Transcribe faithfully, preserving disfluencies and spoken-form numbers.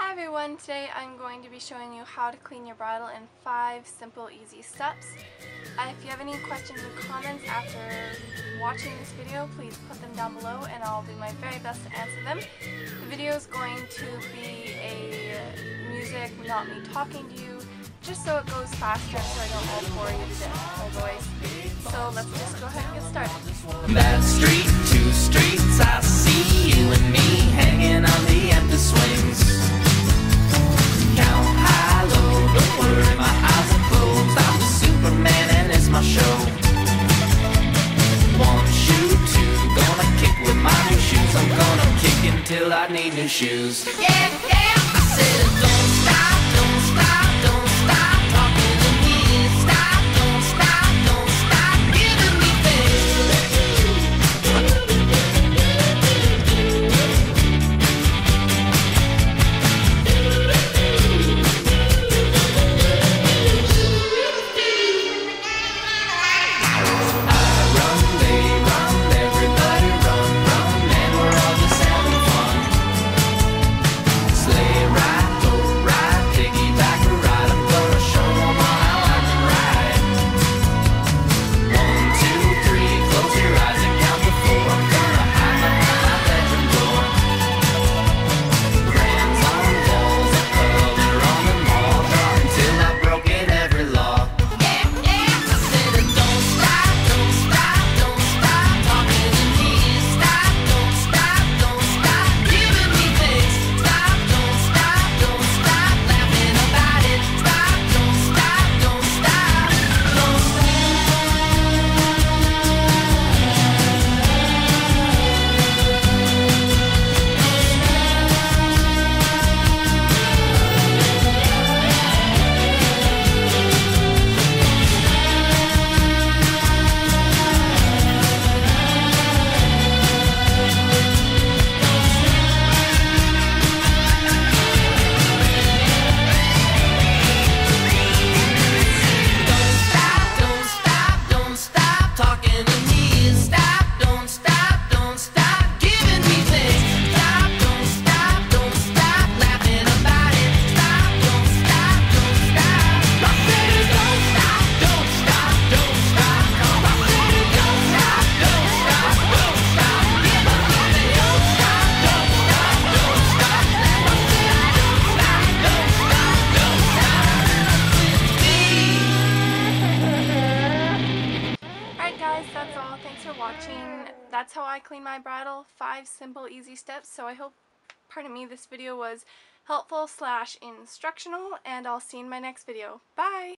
Hi everyone, today I'm going to be showing you how to clean your bridle in five simple easy steps. Uh, if you have any questions or comments after watching this video, please put them down below and I'll do my very best to answer them. The video is going to be a music, not me talking to you, just so it goes faster so I don't all bore you to death with my voice. So let's just go ahead and get started. That street, two streets, I see you and me hanging on the empty swings. Count high, low, don't worry, my eyes are closed. I'm the Superman and it's my show. One shoe, two, gonna kick with my new shoes. I'm gonna kick until I need new shoes. Yeah, yeah, I said don't stop, don't stop, don't stop talking to me. Stop, don't stop, don't stop giving me things. That's all. Thanks for watching. That's how I clean my bridle. Five simple, easy steps. So I hope, pardon me, this video was helpful slash instructional, and I'll see you in my next video. Bye!